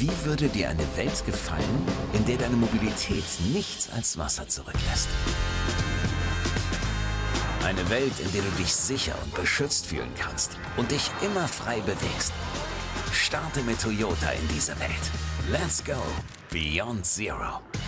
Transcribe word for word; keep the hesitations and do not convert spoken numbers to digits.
Wie würde dir eine Welt gefallen, in der deine Mobilität nichts als Wasser zurücklässt? Eine Welt, in der du dich sicher und beschützt fühlen kannst und dich immer frei bewegst. Starte mit Toyota in diese Welt. Let's go Beyond Zero.